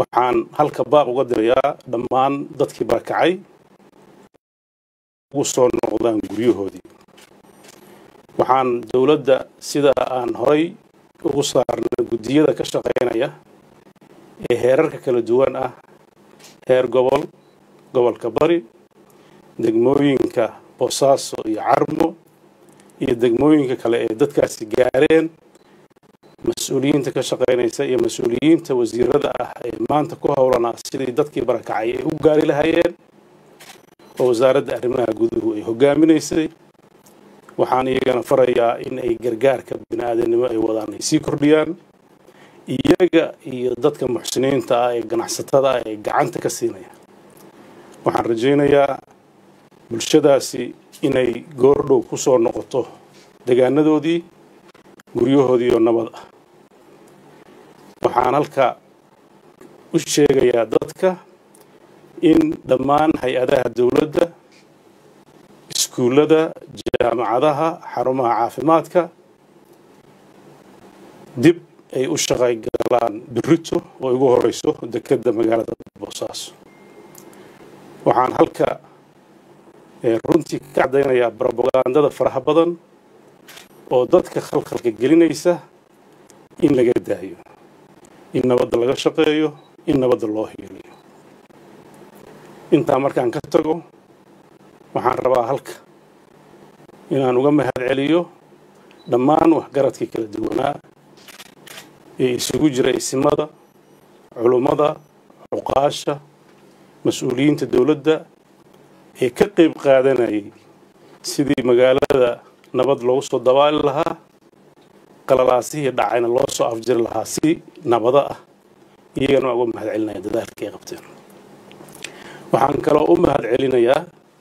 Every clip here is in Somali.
waxaan halka baaq uga dirayaa dhammaan dadkii barakacay ugu soo noqdaan guryahoodii. waxaan dawladda sida aan horay ugu saarnay guddiyada ka shaqeynaya ee heerarka kala duwan ah, heer gobol, gobolka bari, degmooyinka Boosaaso iyo Carmo, iyo degmooyinka kale ee dadkaasi gaareen, mas'uuliyiinta ka shaqeynaysa iyo mas'uuliyiinta wasiirada ah ee maanta ku howlanaa sidii dadkii barakacay ay u gaari lahaayeen oo wasaaradda arrimaha guduhu ay hogaaminaysay. waxaan iyagana farayaa in ay gargaarka bini'aadanimo ay wadaan ay sii kordhiyaan, iyaga iyo dadka muxsiniinta ah ee ganacsatada ah ee gacanta ka siinaya. waxaan rajaynayaa bulshadaasi inay goordhow ku soo noqoto deegaanadoodii, guryahoodii oo nabad ah. waxaan halka u sheegayaa dadka in dhammaan hay-adaha dawladda, iskuullada, jaamacadaha, xarumaha caafimaadka dib ay u shaqaygalaan birito oo ugu horeyso dekedda magaalada Boosaaso. waxaan halka runtii ka cadaynayaa propagandada faraha badan oo dadka khalkhalka gelinaysa in laga daayo, in nabadda laga shaqeeyo, in nabadda loo hiiliyo. intaa markaan ka tago, waxaan rabaa halka inaan uga mahadceliyo dhammaan waxgaradkii kala duwanaa ee isugu jira isimada, culummada, cuqaasha, mas'uuliyiinta dawladda ee ka qayb qaadanayay sidii magaalada nabad loogu soo dabaali lahaa, qalalaasihii dhacayna loo soo afjiri lahaa si nabada ah. iyagana waa uga mahadcelinaya dadaalka ay qabteen. waxaan kaloo u mahadcelinayaa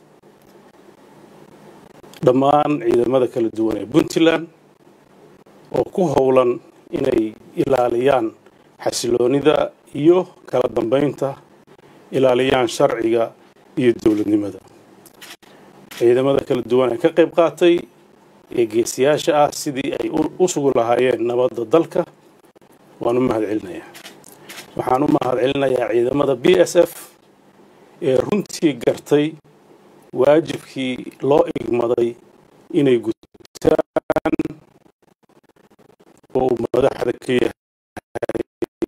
dhammaan ciidamada kala duwan ee Puntland oo ku howlan inay ilaaliyaan xasiloonida iyo kala dambeynta, ilaaliyaan sharciga iyo dawladnimada. ciidamada kala duwan ee ka qayb qaatay ee geesiyaasha ah sidii ay u sugi lahaayeen nabadda dalka waan u mahadcelinayaa. waxaan u mahadcelinayaa ciidamada BSF ee runtii gartay waajibkii loo igmaday inay gutaan oo madaxda ka yahay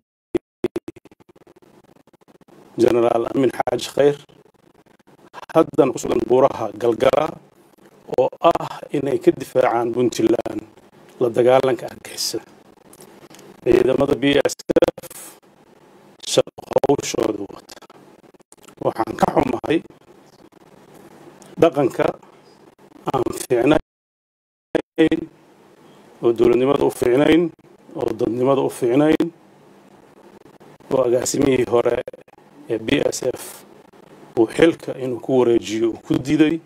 Generaal Amin Xaaji Khayr, haddana ku sugan buuraha Galgala oo ah inay ka difaacaan Puntland la dagaalanka argagixisada. ciidamada BSF hawshooda wata. waxaan ka xumahay dhaqanka aan fiicnayn oo dawladnimada u fiicnayn oo dadnimada u fiicnayn oo agaasimihii hore ee BSF uu xilka inuu ku wareejiyo uu ku diiday.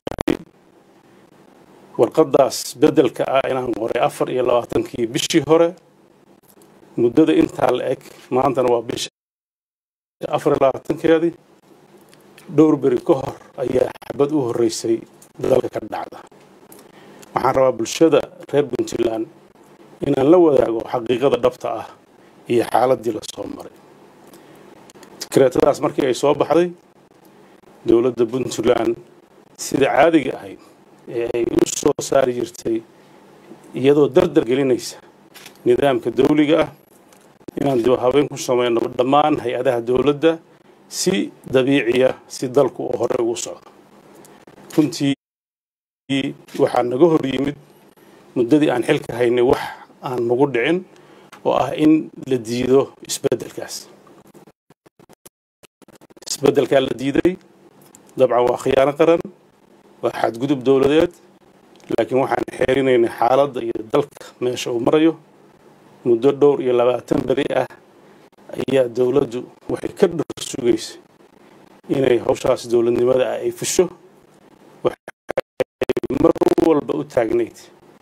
warqadaas bedelka ah inaan qoray 24 bishii hore, muddada intaa la eg maantana waa bisha 24keedii. dhowr beri ka hor ayaa xabad u horeysay dalka ka dhacda. waxaan rabaa bulshada reer Puntland inaan la wadaago xaqiiqada dhabta ah iyo xaaladii la soo maray. tikreetadaas markii ay soo baxday, dawladda Puntland sida caadiga ahayd ee ay u soo saari jirtay iyadoo dardar gelinaysa nidaamka dawliga ah inaan dib u habeyn ku sameyno dhammaan hay-adaha dawladda si dabiiciya, si dalku oo hore ugu socdo. runtii waxaa naga hor yimid muddadii aan xilka haynay wax aan nagu dhicin oo ah in la diido isbeddelkaas. isbeddelkaa la diiday dabcan waa khiyaano qaran, waa xadgudub dawladeed, laakiin waxaan xeerinaynay xaaladda iyo dalka meesha uu marayo. muddo dhowr iyo 20 beri ah ayaa dawladdu waxay ka dhar sugaysay inay hawshaas dawladnimada ay fusho. waxay mar walba u taagnayd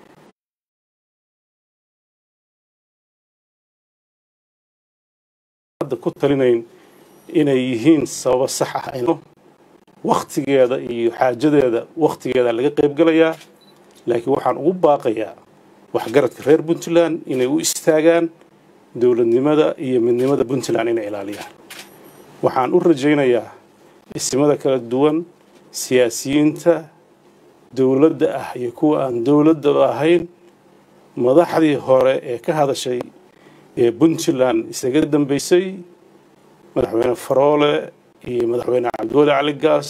hadda ku talinayn inay yihiin sabab sax ah waqtigeeda iyo xaajadeeda waqtigeeda laga qayb galayaa. laakiin waxaan ugu baaqayaa waxgaradka reer Puntland inay u istaagaan dawladnimada iyo midnimada Puntland inay ilaaliyaan. waxaan u rajaynayaa isimada kala duwan siyaasiyiinta dowladda ah iyo kuwa aan dowladda ahayn madaxdii hore ee ka hadashay ee Puntland isaga dambeysay madaxweyne Faroole iyo madaxweyne Cabdiweli Cali Gaas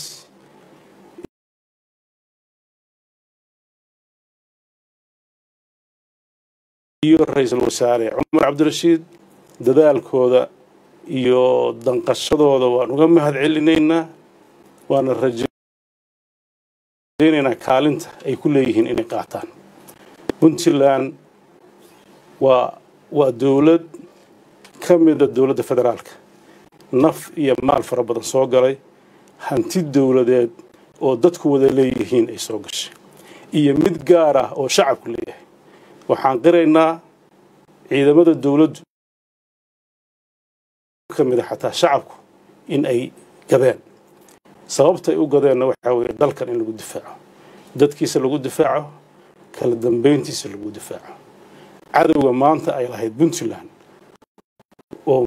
iyo ra'iisul wasaare Cumar Cabdirashiid dadaalkooda iyo danqashadooda waan uga mahad celinaynaa waana rajaynaynaa kaalinta ay ku leeyihiin inay qaataan Puntland waa dowlad ka mid ah dowladda federaalka naf iyo maal fara badan soo galay hanti dowladeed oo dadku wada leeyihiin ay soo gashay iyo mid gaar ah oo shacabku leeyahay waxaan qiraynaa ciidamada dowladdu ka mid ah xataa shacabku in ay gadeen sababta ay u gadeenna waxaa weeye dalkan in lagu difaaco dadkiisa lagu difaaco kala dambeyntiisa lagu difaaco cadowga maanta ay lahayd Puntland oo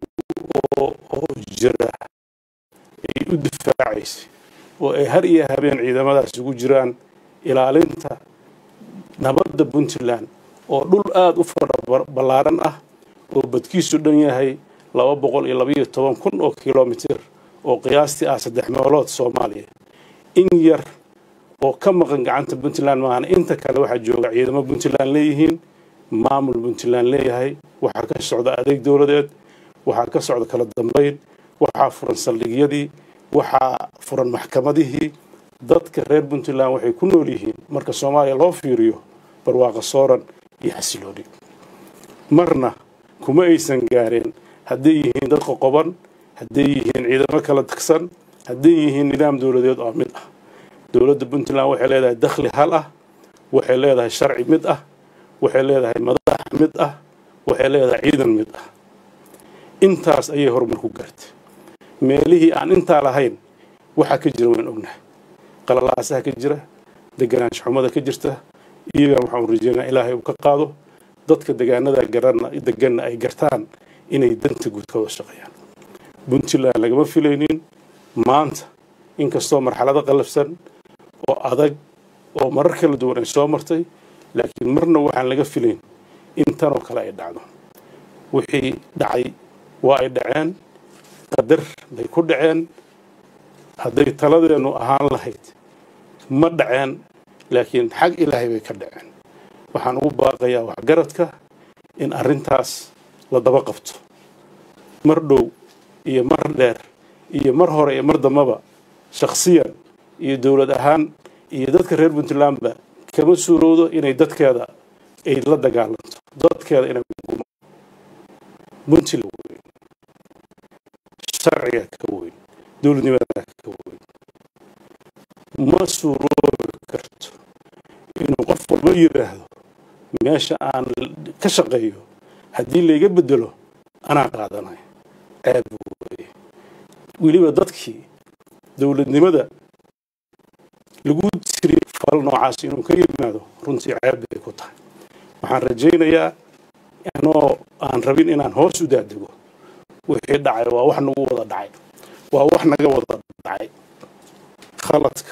jira ay u difaacaysay oo ay har iyo habeen ciidamadaas ugu jiraan ilaalinta nabadda Puntland oo dhul aad u fara ballaaran ah oo badkiisu dhan yahay 212 oo kiiloomitir oo qiyaastii ah 3 meelood Soomaaliya in yar oo ka maqan gacanta Puntland maana inta kale waxa jooga ciidamo Puntland leeyihiin maamul Puntland leeyahay waxa ka socda adeeg dowladeed waxa ka socda kala dambeyn waxa furan saldhigyadii waxa furan maxkamadihii dadka reer Puntland waxay ku nool yihiin marka Soomaaliya loo fiiriyo barwaaqo sooran iyo xasilooni marna kuma aysan gaareen hadday yihiin dad qoqoban hadday yihiin ciidamo kala tagsan hadday yihiin nidaam dowladeed oo mid ah dowladda Puntland waxay leedahay dakhli hal ah waxay leedahay sharci mid ah waxay leedahay madax mid ah waxay leedahay ciidan mid ah intaas ayay horumar ku gaartay meelihii aan intaa lahayn waxa ka jira waan ognahay qalalaasaha ka jira deganaansho xumada ka jirta iyaga waxaan rajaynayaa ilaahay uu ka qaado dadka deegaanada degan ay gartaan inay danta guud ka wada shaqeeyaan Puntland lagama filaynin maanta inkastoo marxalado qalafsan oo adag oo marar kala duwan ay soo martay laakiin marna waxaan laga filayn in tan oo kale ay dhacdo wixii dhacay waa ay dhaceen qadar bay ku dhaceen hadday taladeenu ahaan lahayd ma dhaceen laakiin xag ilaahay bay ka dhaceen waxaan ugu baaqayaa waxgaradka in arrintaas la daba qabto mar dhow iyo mar dheer iyo mar hore iyo mar dambaba shakhsiyan iyo dowlad ahaan iyo dadka reer Puntlandba kama suurowdo inay dadkeeda ay la dagaalanto dadkeeda inay Puntland sharciga ka weyn dowladnimada ka weyn ma suuroobi karto inuu qof walba yiraahdo meesha aan ka shaqeeyo haddii layga bedelo anaa qaadanay ceeb weeye weliba dadkii dowladnimada lagu tiri fal noocaas inuu ka yimaado runtii ceeb bay ku tahay waxaan rajaynayaa inoo aan rabin inaan hoos u daadego wixii dhacay waa wax nagu wada dhacay waa wax naga wada dhacay khaladka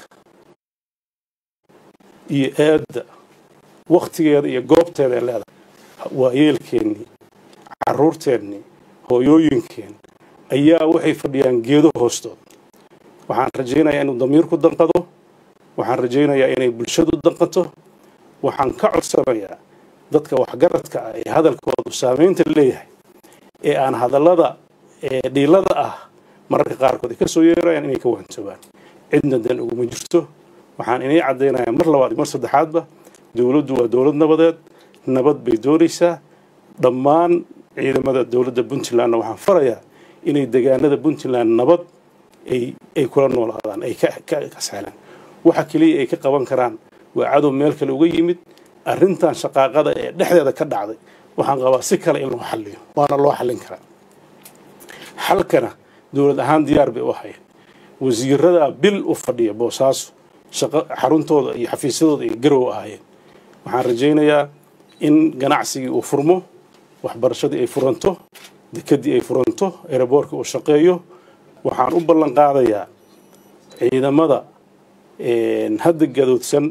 iyo eedda waqtigeeda iyo goobteeda ay leedahay waa yeelkeennii carruurteennii hooyooyinkeen ayaa waxay fadhiyaan geedo hoostood waxaan rajaynayaa inuu damiirku danqado waxaan rajaynayaa inay bulshadu danqato waxaan ka codsanayaa dadka waxgaradka ah ee hadalkoodu saameynta leeyahay ee aan hadallada dhiilada ah mararka qaarkood ay ka soo yeerayaan inay ka waantoobaan cidna dan uguma jirto waxaan inay caddaynayaa mar labaad iyo mar saddexaadba dowladdu waa dowlad nabadeed nabad bay doonaysaa dhammaan ciidamada dowladda Puntland waxaan farayaa inay deegaanada Puntland nabad ay kula noolaadaan ay ka sahlan waxa kaliya ay ka qaban karaan waa cadow meel kale uga yimid arrintan shaqaaqada ee dhexdeeda ka dhacday waxaan qabaa si kale in loo xalliyo waana loo xallin karaa xalkana dowlad ahaan diyaar bay u hayeen wasiirada bil u fadhiya Boosaaso shaqo xaruntooda iyo xafiisyadooda ay garow ahaayeen waxaan rajaynayaa in ganacsigii uu furmo waxbarashadii ay furanto dekadii ay furanto aeroboortka uu shaqeeyo waxaan u ballan qaadayaa ciidamada hadda gadoodsan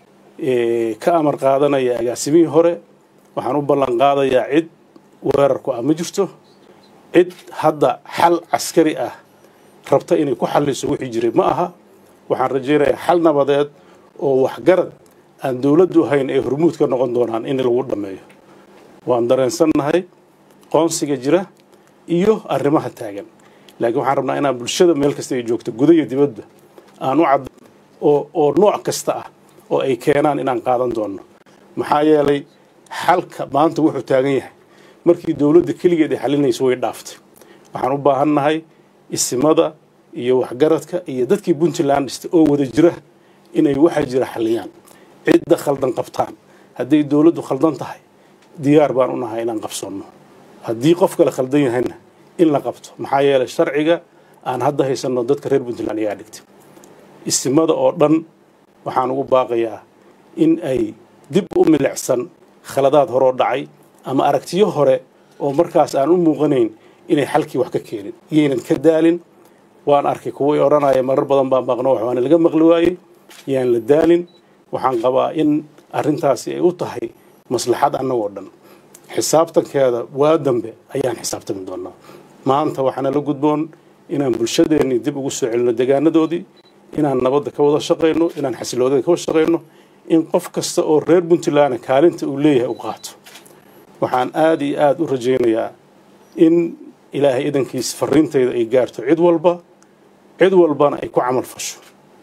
ka amar qaadanaya agaasimihii hore waxaan u ballan qaadayaa cid weerarku ah ma jirto cid hadda xal askari ah rabta inay ku xalliso wixii jiray ma aha waxaan rajaynayaa xal nabadeed oo waxgarad aan dawladdu ahayn ay hormuud ka noqon doonaan in lagu dhameeyo waan dareensannahay qoonsiga jira iyo arrimaha taagan laakiin waxaan rabnaa inaan bulshada meel kasta ay joogto gudaha iyo dibadda aan u cad oo nooc kasta ah oo ay keenaan inaan qaadan doono maxaa yeelay xalka maanta wuxuu taagan yahay markii dawladda keligeed ay xalinayso way dhaaftay waxaan u baahannahay isimada iyo waxgaradka iyo dadkii Puntland oo wada jira inay waxa jira xaliyaan cidda khaldan qabtaan haddii dawladdu khaldan tahay diyaar baan u nahay inaan qabsano haddii qof kale khaldan yahayna in la qabto maxaa yeelay sharciga aan hadda haysano dadka reer Puntland ayaa dhigtay isimada oo dhan waxaan ugu baaqayaa in ay dib u milicsan khaladaad hore oo dhacay ama aragtiyo hore oo markaas aan u muuqanayn inay xalkii wax ka keenin yeenan ka daalin waan arkay kuwa oranaya marar badan baan baaqno waxaan laga maqli waayay yaan la daalin waxaan qabaa in arrintaasi ay u tahay maslaxad annagoo dhan xisaabtankeeda waa dambe ayaan xisaabtami doonaa maanta waxaana la gudboon inaan bulshadeennii dib ugu soo celino deegaanadoodii inaan nabadda ka wada shaqayno inaan xasiloodada ka wada shaqayno in qof kasta oo reer Puntland kaalinta uu leeyahay u qaato waxaan aad iyo aad u rajaynayaa in ilaahay idankiis fariintayda ay gaarto cid walbana ay ku camal fasho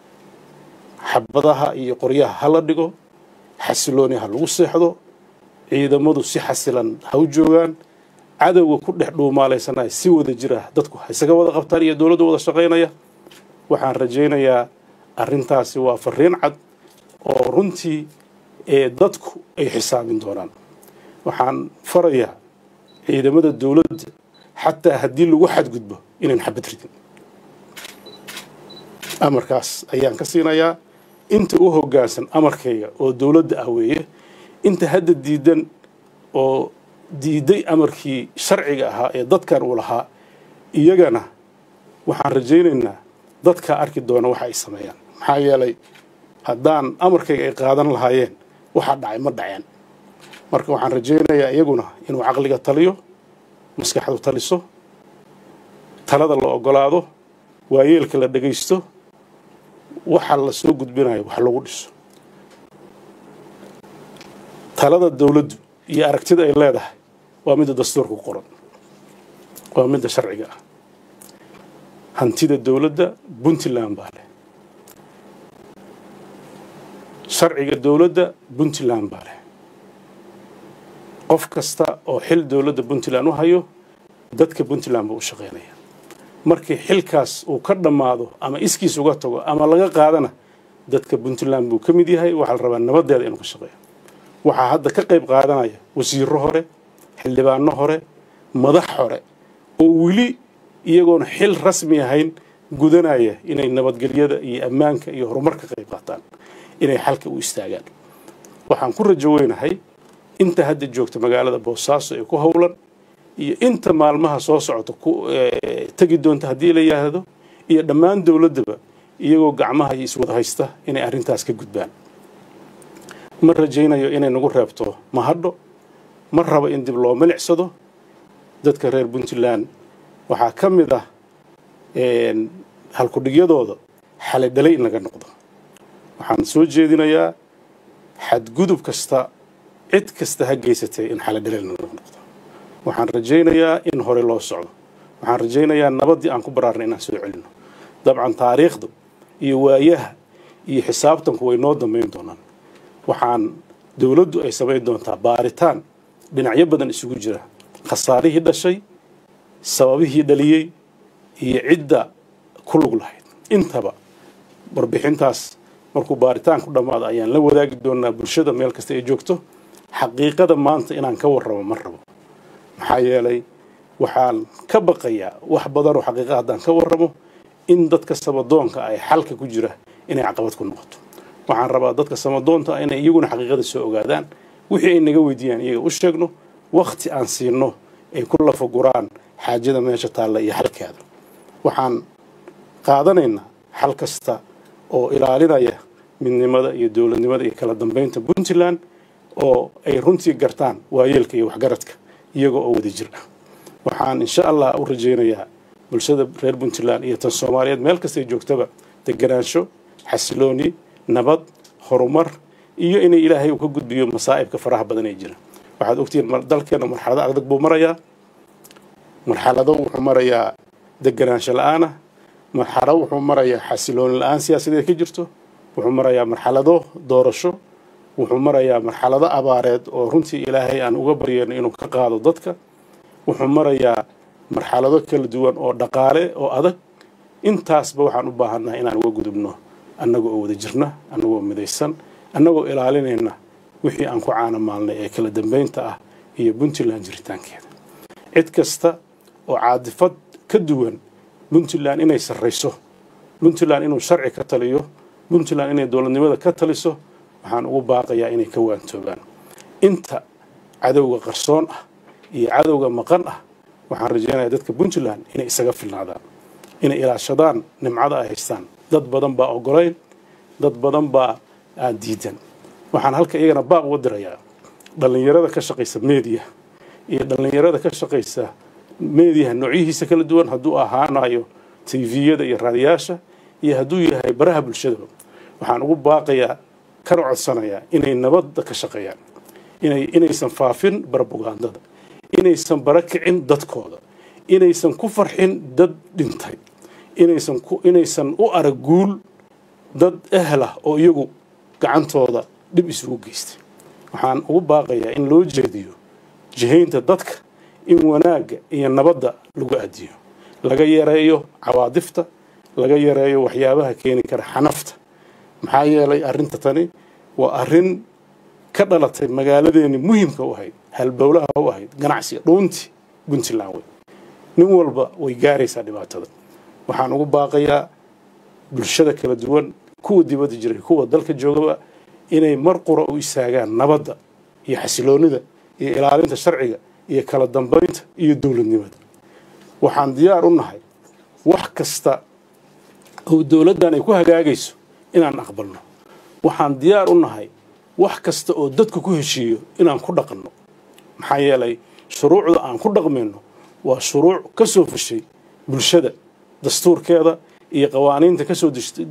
xabadaha iyo qoryaha hala dhigo xasilooni ha lagu seexdo ciidamadu si xasilan ha u joogaan cadawga ku dhex dhuumaalaysanay si wada jira dadku isaga wada qabtaan iyo dawladdu wada shaqaynaya waxaan rajaynayaa arrintaasi waa fariin cad oo runtii dadku ay xisaabin doonaan waxaan farayaa ciidamada dawladda xataa haddii lagu xadgudbo inaan xabad ridin amarkaas ayaan ka siinayaa inta u hoggaansan amarkayga oo dawladda ah weeye inta hadda diidan oo diiday amarkii sharciga ahaa ee dadkan uu lahaa iyagana waxaan rajaynaynaa dadka arki doona waxa ay sameeyaan maxaa yeelay haddaan amarkayga ay qaadan lahaayeen waxa dhacay ma dhaceen marka waxaan rajaynayaa iyaguna inuu caqliga taliyo maskaxdu taliso talada la ogolaado waayeelka la dhagaysto waxa la soo gudbinayo wax lagu dhiso talada dawladdu iyo aragtida ay leedahay waa mid dastuurku qoran waa mid sharciga ah hantida dawladda Puntland baa leh sharciga dawladda Puntland baa leh qof kasta oo xil dawladda Puntland u hayo dadka Puntland buu u shaqeynaya markii xilkaas uu ka dhamaado ama iskiis uga tago ama laga qaadana dadka Puntland buu ka mid yahay waxa la rabaa nabadeeda inuu ka shaqeeyo waxa hadda ka qayb qaadanaya wasiirro hore xildhibaano hore madax hore oo wili iyagoon xil rasmi ahayn gudanaya inay nabadgelyada iyo ammaanka iyo horumarka qayb qaataan inay xalka u istaagaan waxaan ku rajo weynahay inta hadda joogta magaalada Boosaaso ee ku hawlan iyo inta maalmaha soo socota ku tagi doonta hadii la yiraahdo iyo dhammaan dawladaba iyagoo gacmaha is wada haysta inay arrintaas ka gudbaan ma rajaynayo inay nagu reebto ma hadho ma rabo in dib loo milicsado dadka reer Puntland waxaa ka mid ah halku dhigyadooda xalay dhalay in laga noqdo waxaan soo jeedinayaa xadgudub kasta cid kasta ha geysatay in xalay dhalay laga noqdo waxaan rajaynayaa in hore loo socdo waxaan rajaynayaa nabadii aan ku baraarnay inaan soo celino dabcan taariikhdu iyo waayaha iyo xisaabtanku way noo dambeyn doonaan waxaan dawladdu ay sameyn doontaa baaritaan dhinacyo badan isugu jira khasaarihii dhashay sababihii dhaliyay iyo cidda ku lug lahayd intaba warbixintaas markuu baaritaan ku dhamaado ayaan la wadaagi doonaa bulshada meel kasta ay joogto xaqiiqada maanta inaan ka warramo ma rabo maxaa yeelay waxaan ka baqayaa wax badan oo xaqiiqada haddaan ka warramo in dadka samadoonka ay xalka ku jira inay caqabad ku noqoto waxaan rabaa dadka samadoonta inay iyaguna xaqiiqada soo ogaadaan wixii ay naga weydiiyaan iyaga u sheegno waqti aan siino ay ku lafaguraan xaajada meesha taalla iyo xalkeeda waxaan qaadanayna xal kasta oo ilaalinaya midnimada iyo dowladnimada iyo kala dambeynta Puntland oo ay runtii gartaan waayeelka iyo waxgaradka iyaga oo wada jir ah waxaan insha Allah u rajaynayaa bulshada reer Puntland iyo tan Soomaaliyeed meel kasta ay joogtaba deganaansho xasilooni nabad horumar iyo in Ilaahay uu ka gudbiyo masaa'ibka faraha badan ee jira waxaad ogtiin dalkeena marxalada adag buu marayaa marxalado wuxuu marayaa deganaansho la'aan marxalado wuxuu marayaa xasilooni la'aan siyaasadeed ka jirto wuxuu marayaa marxalado doorasho wuxuu marayaa marxalado abaareed oo runtii Ilaahay aan uga baryayno inuu ka qaado dadka wuxuu marayaa marxalado kala duwan oo dhaqaale oo adag intaasba waxaan u baahanahay inaan uga gudubno annagoo wada jirna annagoo midaysan annagoo ilaalinayna wixii aan ku caanamaalnay ee kala dambeynta ah iyo Puntland jiritaankeeda cid kasta oo caadifad ka duwan Puntland inay sarreyso Puntland inuu sharci ka taliyo Puntland inay dowladnimada ka taliso waxaan ugu baaqayaa inay ka waantoobaan inta cadawga qarsoon ah iyo cadawga maqan ah waxaan rajaynayaa dadka Puntland inay isaga filnaadaan inay ilaashadaan nimcada ay haystaan dad badan baa ogoleyn dad badan baa aan diidan waxaan halka iyagana baaq u dirayaa dhalinyarada ka shaqeysa media iyo dhalinyarada ka shaqeysa media noocihiisa kala duwan hadduu ahaanayo TV-yada iyo raadiyaasha iyo hadduu yahay baraha bulshada waxaan ugu baaqayaa kana codsanayaa inay nabadda ka shaqeeyaan inaysan faafin propagandada inaysan barakicin dadkooda inaysan ku farxin dad dhintay inaysan u arag guul dad ahla oo iyagu gacantooda dib isugu geystay waxaan ugu baaqayaa in loo jeediyo jihaynta dadka in wanaaga iyo nabadda lagu aadiyo laga yareeyo cawaadifta laga yareeyo waxyaabaha keeni kara xanafta maxaa yeelay arrinta tani waa arrin ka dhalatay magaaladeeni muhiimka u ahayd halbowlaha u ahayd ganacsiga dhuunti Puntland nin walba way gaaraysaa dhibaatada waxaan ugu baaqayaa bulshada kala duwan kuwa dibadda jiray kuwa dalka joogaba inay mar qura u istaagaan nabadda iyo xasiloonida iyo ilaalinta sharciga iyo kala dambeynta iyo dowladnimada waxaan diyaar u nahay wax kasta oo dowladdan ay ku hagaagayso inaan aqbalno waxaan diyaar u nahay wax kasta oo dadku ku heshiiyo inaan ku dhaqanno maxaa yeelay shuruucda aan ku dhaqmayno waa shuruuc ka soo fushay bulshada dastuurkeeda iyo qawaaniinta ka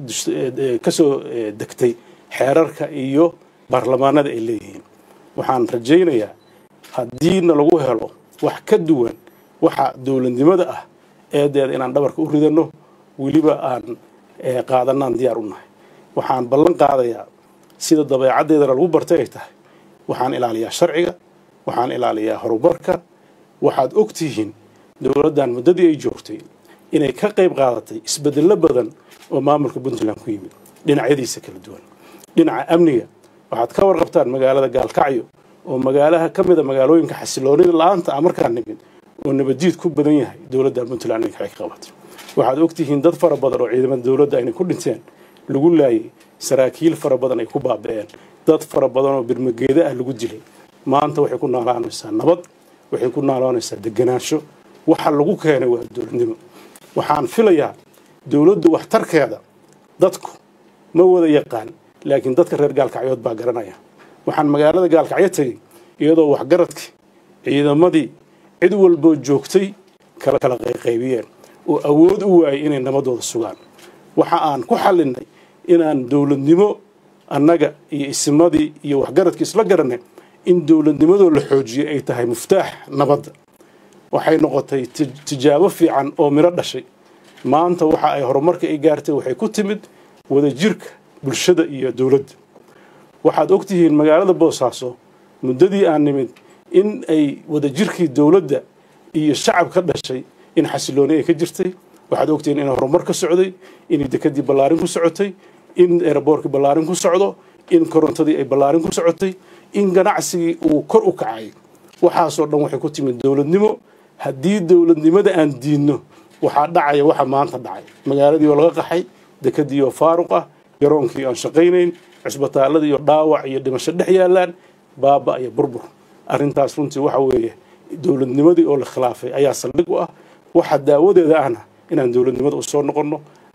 soo degtay xeerarka iyo baarlamaanada ay leeyihiin waxaan rajaynayaa haddiina lagu helo wax ka duwan waxa dowladnimada ah eedeeda inaan dhabarka u ridano weliba aan qaadanaan diyaar u nahay waxaan ballan qaadayaa sida dabeecaddeeda lagu bartay ay tahay waxaan ilaaliyaa sharciga waxaan ilaaliyaa horumarka waxaad ogtihiin dowladdan muddadii ay joogtay inay ka qayb qaadatay isbeddello badan oo maamulka Puntland ku yimid dhinacyadiisa kala duwan dhinaca amniga waxaad ka warqabtaan magaalada Gaalkacyo oo magaalaha ka mid ah magaalooyinka xasiloonida la'aanta markaan nimid oo nabadiid ku badan yahay dowladda Puntland ay ka qabatay waxaad ogtihiin dad fara badan oo ciidamada dowladda ay ku dhinteen lagu laayay saraakiil fara badan ay ku baaba'een dad fara badan oo birmageeda ah lagu dilay maanta waxay ku noolaanaysaa nabad waxay ku noolaanaysaa deganaansho waxa lagu keenay waa dowladnimo waxaan filayaa dowladdu waxtarkeeda dadku ma wada yaqaan laakiin dadka reer Gaalkacyood baa garanaya waxaan magaalada Gaalkacyo tagay iyadoo waxgaradkii ciidamadii cid walba joogtay kala qaybiyeen oo awood u waayay inay nabadooda sugaan waxa aan ku xalinay inaan dowladnimo annaga iyo ismadii iyo waxgaradkii isla garanay in dowladnimadoo la xoojiyo ay tahay muftaax nabadda waxay noqotay tijaabo fiican oo miro dhashay maanta waxa ay horumarka ay gaartay waxay ku timid wada jirka bulshada iyo dowladda waxaad ogtihiin magaalada Boosaaso muddadii aan nimid in ay wada jirkii dowladda iyo shacab ka dhashay in xasilooni ay ka jirtay waxaad ogtihiin in horumar ka socday in dekadii ballaarin ku socotay in airportka ballaarin ku socdo in korontadii ay ballaarin ku socotay in ganacsigii uu kor u kacay waxaasoo dhan waxay ku timid dowladnimo haddii dowladnimada aan diidno waxaa dhacaya waxa maanta dhacay magaaladii oo laga qaxay dekadii oo faaruq ah garoonkii aan shaqaynayn cisbitaaladii iyo dhaawac iyo dhimasho dhex yaalaan baaba iyo burbur arrintaas runtii waxa weeye dowladnimadii oo la khilaafay ayaa saldhig u ah waxa daawadeeda ahna inaan dowladnimada u soo noqonno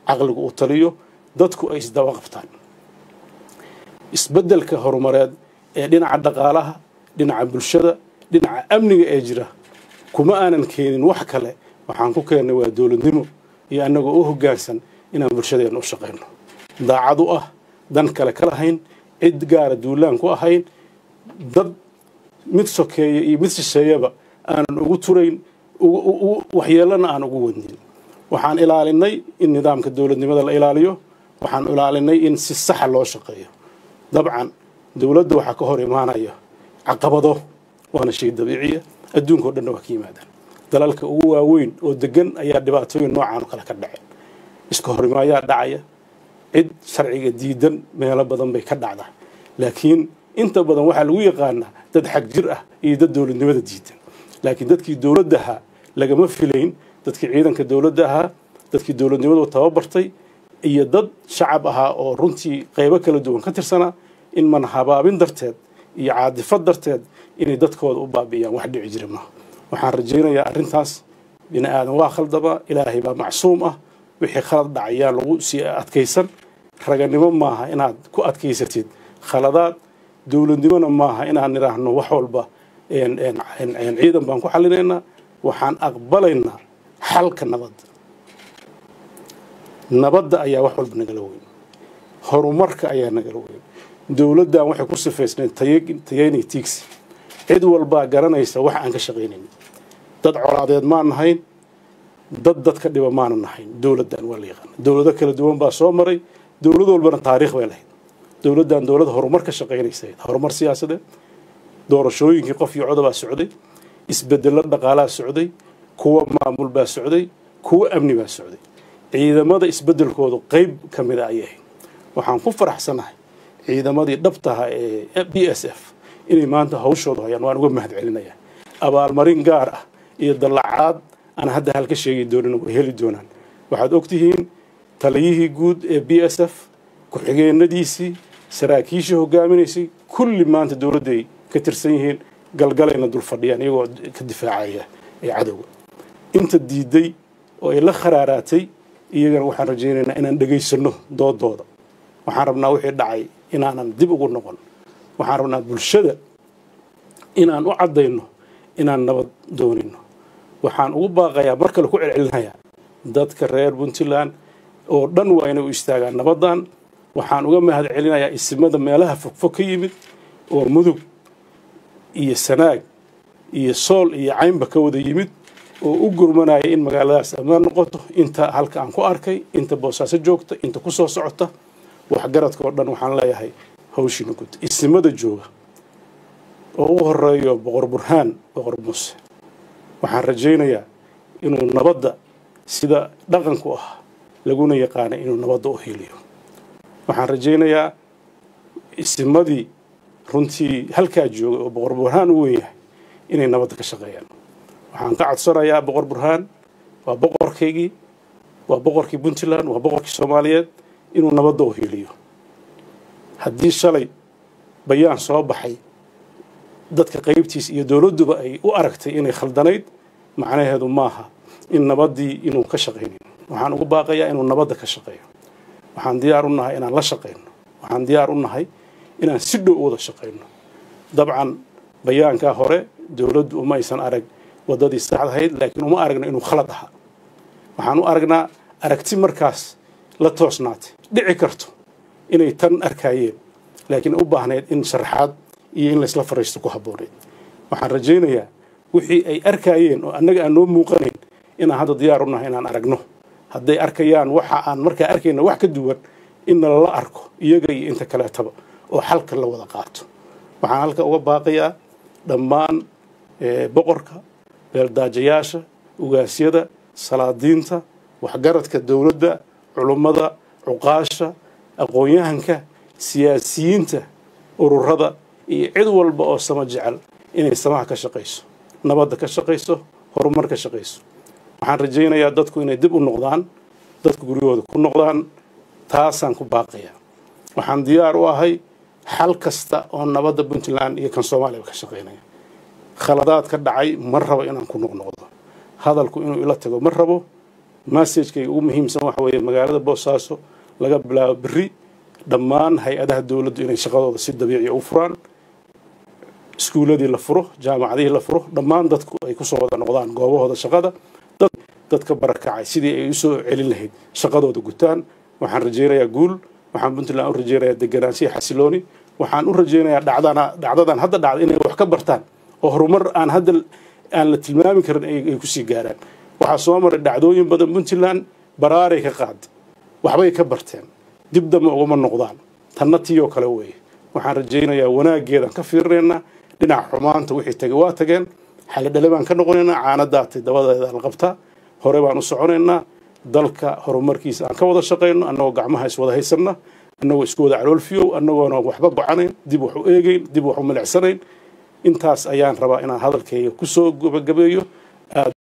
caqligu u taliyo dadku ay isdaba qabtaan isbeddelka horumareed ee dhinaca dhaqaalaha dhinaca bulshada dhinaca amniga ee jira kuma aanan keenin wax kale waxaan ku keennay waa dowladnimo iyo annagoo u hoggaansan inaan bulshadeena u shaqayno daacad u ah dan kale ka lahayn cid gaara duulaan ku ahayn dad mid sokeeya iyo mid shisheeyaba aanan ugu turayn waxyeelana aan ugu wadnin waxaan ilaalinay in nidaamka dowladnimada la ilaaliyo waxaan ilaalinay in si sax loo shaqeeyo dabcan dowladda waxa ka hor imaanaya caqabado waana shay dabiici ah adduunka oo dhan waa ka yimaadaan dalalka ugu waaweyn oo degan ayaa dhibaatooyin noocan oo kale ka dhacay iska horimaayaa dhacaya cid sharciga diidan meelo badan bay ka dhacdaa laakiin inta badan waxaa lagu yaqaanaa dad xag jir ah iyo dad dowladnimada diidan laakiin dadkii dowladda ahaa lagama filayn dadkii ciidanka dowladda ahaa dadkii dowladnimadu tababartay iyo dad shacab ahaa oo runtii qaybo kala duwan ka tirsanaa in man habaabin darteed iyo caadifad darteed inay dadkooda u baabi'iyaan wax dhici jira maaha waxaan rajaynayaa arrintaas bini aadan waa khaldama ilaahay baa macsuum ah wixii khalad dhacayaa lagu sii adkaysan raganimo maaha inaad ku adkaysatid khaladaad dowladnimona maaha inaan nidhaahno wax walba ciidan baan ku xallinaynaa waxaan aqbalaynaa xalka nabadda ayaa wax walba nagala weyn horumarka ayaa nagala weyn dowladdan waxay ku sifaysnayd tayeynay tiigsi cid walbaa garanaysa wax aan ka shaqaynayn dad colaadeed maan nahayn dadka dhiba maana nahayn dowladdan waa la yaqaana dowlado kala duwan baa soo maray dowlad walbana taariikh bay lahayd dowladdan dowlad horumar ka shaqaynaysa horumar siyaasadeed doorashooyinkii qof iyo codobaa socday isbedello dhaqaalaa socday kuwa maamul baa socday kuwa amni baa socday ciidamada isbedelkoodu qayb ka mid a ayay ahayd waxaan ku faraxsanahay ciidamadii dhabtaha ee BSF inay maanta hawshooda hayaan waan uga mahad celinayaa abaalmarin gaar ah iyo dallacaad aan hadda halka sheegi doonin way heli doonaan waxaad ogtihiin taliyihii guud ee BSF ku-xigeenadiisii saraakiishii hogaaminaysay kulli maanta dowladday ka tirsan yihiin galgalayna dul fadhiyaan iyagoo ka difaacaya ee cadowga inta diiday oo ay la kharaaraatay iyagana waxaan rajaynaynaa inaan dhegaysano doodooda waxaan rabnaa wixii dhacay inaanan dib ugu noqon waxaan rabnaa bulshada inaan u caddayno inaan nabad doonino waxaan ugu baaqayaa mar kale ku celcelinayaa dadka reer Puntland oo dhan waa inay u istaagaan nabaddan waxaan uga mahad celinayaa isimada meelaha fogfog ka yimid oo mudug iyo sanaag iyo sool iyo caynba ka wada yimid oo u gurmanaya in magaaladaas ammaan noqoto inta halka aan ku arkay inta boosaaso joogta inta ku soo socota waxgaradka oo dhan waxaan leeyahay hawshiina gud isimada jooga oo ugu horeeyo boqor burhaan boqor muuse waxaan rajaynayaa inuu nabadda sida dhaqanku ah laguna yaqaanay inuu nabadda u hiiliyo waxaan rajaynayaa isimadii runtii halkaa jooga oo boqor burhaan u weyn yahay inay nabadda ka shaqeeyaan waxaan ka codsanayaa boqor burhaan waa boqorkaygii waa boqorkii Puntland waa boqorkii Soomaaliyeed inuu nabadda u hiiliyo haddii shalay bayaan soo baxay dadka qaybtiis iyo dowladduba ay u aragtay inay khaldanayd macnaheedu maaha in nabaddii inuu ka shaqaynin waxaan ugu baaqayaa inuu nabadda ka shaqeeyo waxaan diyaar u nahay inaan la shaqayno waxaan diyaar u nahay inaan si dhow wada shaqayno dabcan bayaankaa hore dowladdu uma aysan arag waddadii saxda ahayd laakiin uma aragno inuu khalad ahaa waxaan u aragnaa aragti markaas la toosnaatay dhici karto inay tan arkaayeen laakiin u baahnayd in sharaxaad iyo in laysla fariisto ku habbooneed waxaan rajaynayaa wixii ay arkaayeen oo annaga aan noo muuqanayn inaan hadda diyaar u nahay inaan aragno hadday arkayaan waxa aan markaa arkayna wax ka duwan in lala arko iyaga iyo inta kaleetaba oo xalka la wada qaato waxaan halka uga baaqayaa dhammaan boqorka beeldaajayaasha ugaasyada salaadiinta waxgaradka dowladda culummada cuqaasha aqoon-yahanka siyaasiyiinta ururada iyo cid walba oo sama jecel inay samaha ka shaqayso nabadda ka shaqayso horumar ka shaqayso waxaan rajaynayaa dadku inay dib u noqdaan dadku guryahooda ku noqdaan taasaan ku baaqayaa waxaan diyaar u ahay xal kasta oo nabadda Puntland iyo kan Soomaaliya ka shaqeynaya khaladaad ka dhacay ma rabo inaan ku noqnoqdo hadalku inuu ila tago ma rabo مسجكي ومهمسن waxa weeye magaalada Boosaaso laga bilaabo biri dhammaan hay'adaha dawladdu inay shaqadooda si dabiici u furaan iskuuladii la furo jaamacadihii la furo dhammaan dadku ay ku soo wada noqdaan goobahooda shaqada dadka barakacay sidii ay u soo celin lahayd shaqadooda gutaan waxaan rajaynayaa guul waxaan Puntland u rajaynayaa deganaansho xasilooni waxaan u rajaynayaa dhacdadan hadda dhacday inay wax ka bartaan oo horumar aan hadda aan la tilmaami karin ay ku sii gaaraan waxa soo maray dhacdooyin badan Puntland baraaray ka qaad waxbay ka barteen dib dama uga noqdaan tanatiyo kale way waxaan rajaynayaa wanaageedan ka fiirreena dhinaca xumaanta wixii tagay waa tageen xal dhalabaan ka noqonaynaa caanadaatay dabadeeda la qabtaa hore baan u soconaynaa dalka horumarkiisa aan ka wada shaqeyno annagoo gacmaha is wada haysanna annagoo isku wada caloolfiyow annagoona waxba go'anayn dib wax u eegayn dib wax u milicsanayn intaas ayaan rabaa inaan hadalkayga ku soo gabagabeeyo